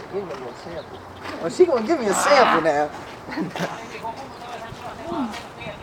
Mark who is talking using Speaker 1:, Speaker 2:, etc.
Speaker 1: Give me a sample. Oh, she gonna give me a sample now.